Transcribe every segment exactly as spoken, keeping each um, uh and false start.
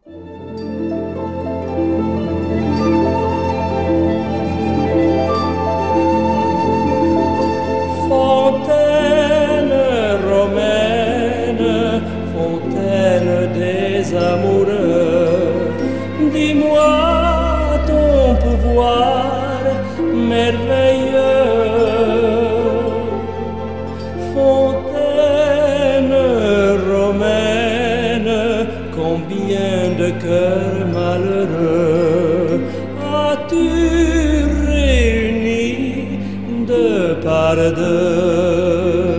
Fontaine romaine, fontaine des amoureux, dis-moi ton pouvoir merveilleux. Fontaine romaine, combien de cœurs malheureux as-tu réunis de part deux?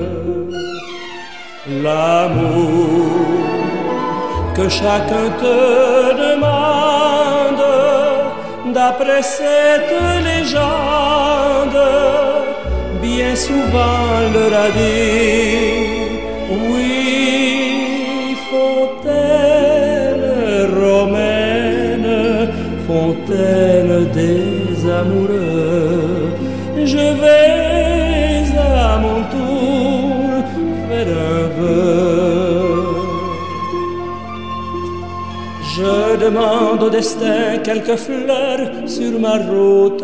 L'amour que chacun te demande, d'après cette légende, bien souvent leur a dit oui. Fontaine romaine, fontaine des amoureux, je vais à mon tour faire un vœu. Je demande au destin quelques fleurs sur ma route.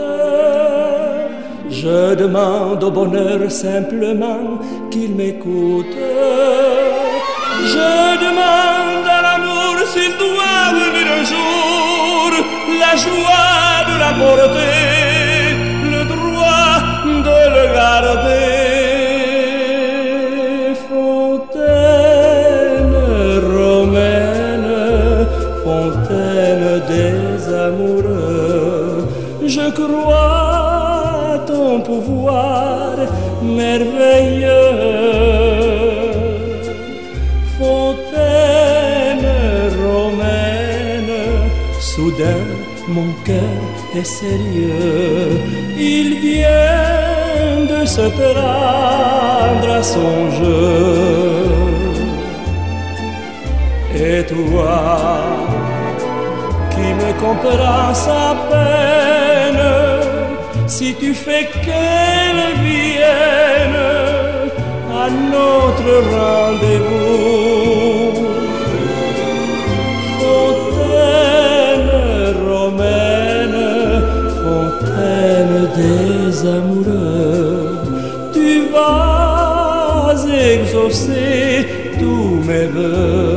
Je demande au bonheur simplement qu'il m'écoute. Je demande à l'amour s'il doit venir un jour la joie de la porter, le droit de le garder. Fontaine romaine, fontaine des amoureux, je crois ton pouvoir merveilleux. Fontaine romaine, soudain mon cœur est sérieux, il vient de se prendre à son jeu. Et toi, qui me comprends sa peine, si tu fais qu'elle vienne à notre rendez-vous. Fontaine romaine, fontaine des amoureux, tu vas exaucer tous mes vœux.